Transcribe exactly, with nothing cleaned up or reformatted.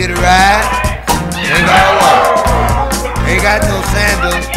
get a ride. Ain't got a walk. Ain't got no sandals.